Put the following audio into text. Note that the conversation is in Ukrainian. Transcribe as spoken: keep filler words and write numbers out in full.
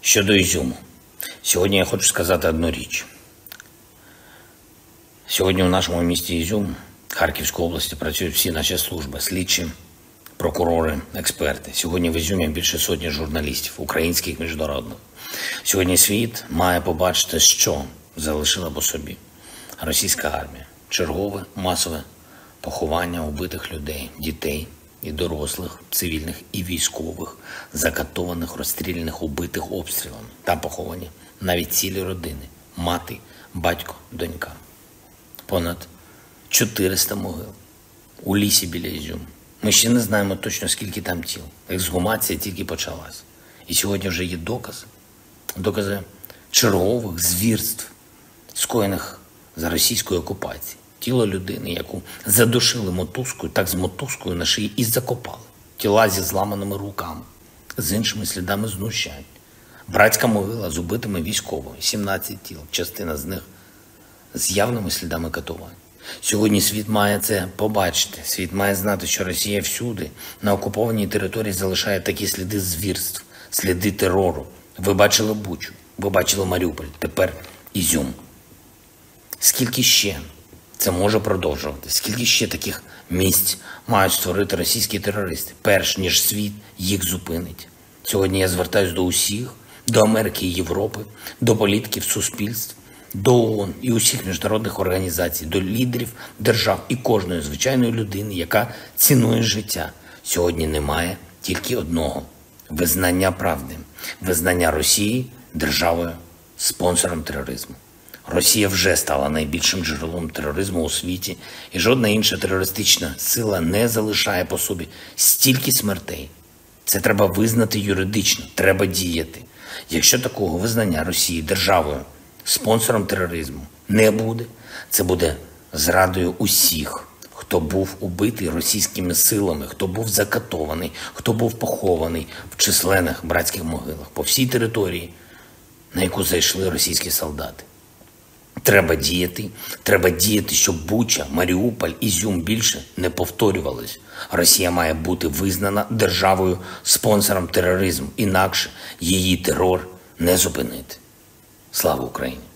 Щодо Ізюму. Сьогодні я хочу сказати одну річ. Сьогодні у нашому місті Ізюм, Харківської області, працюють всі наші служби, слідчі, прокурори, експерти. Сьогодні в Ізюмі більше сотні журналістів, українських, міжнародних. Сьогодні світ має побачити, що залишила по собі російська армія. Чергове масове поховання убитих людей, дітей і дорослих, цивільних і військових, закатованих, розстріляних, убитих обстрілами. Там поховані навіть цілі родини, мати, батько, донька. Понад чотириста могил у лісі біля Ізюму. Ми ще не знаємо точно, скільки там тіл. Ексгумація тільки почалась. І сьогодні вже є докази, докази чергових звірств, скоєних за російською окупацією. Тіло людини, яку задушили мотузкою, так з мотузкою на шиї і закопали. Тіла зі зламаними руками, з іншими слідами знущань. Братська могила з убитими військовими, сімнадцять тіл, частина з них з явними слідами катувань. Сьогодні світ має це побачити. Світ має знати, що Росія всюди, на окупованій території, залишає такі сліди звірств, сліди терору. Ви бачили Бучу, ви бачили Маріуполь, тепер Ізюм. Скільки ще це може продовжувати? Скільки ще таких місць мають створити російські терористи, перш ніж світ їх зупинить? Сьогодні я звертаюся до усіх, до Америки і Європи, до політиків, суспільств, до ООН і усіх міжнародних організацій, до лідерів держав і кожної звичайної людини, яка цінує життя. Сьогодні немає тільки одного – визнання правди, визнання Росії державою, спонсором тероризму. Росія вже стала найбільшим джерелом тероризму у світі, і жодна інша терористична сила не залишає по собі стільки смертей. Це треба визнати юридично, треба діяти. Якщо такого визнання Росії державою, спонсором тероризму не буде, це буде зрадою усіх, хто був убитий російськими силами, хто був закатований, хто був похований в численних братських могилах по всій території, на яку зайшли російські солдати. Треба діяти, треба діяти, щоб Буча, Маріуполь, Ізюм більше не повторювались. Росія має бути визнана державою, спонсором тероризму, інакше її терор не зупинити. Слава Україні!